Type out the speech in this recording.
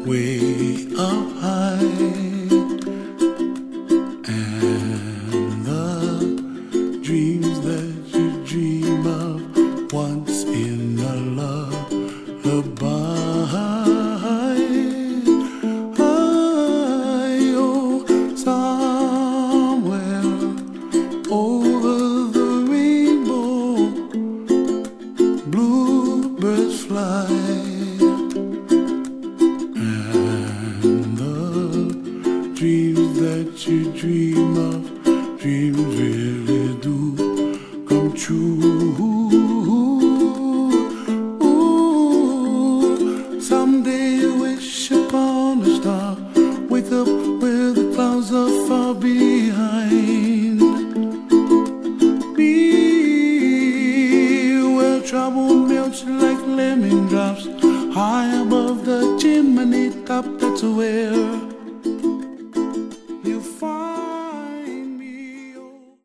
way up high, and the dreams that you dream of once in a lullaby. Oh, somewhere over the rainbow, bluebirds fly. Dreams that you dream of, dreams really do come true. Ooh, someday you wish upon a star, wake up where the clouds are far behind. Be where trouble melts like lemon drops, high above the chimney top. That's where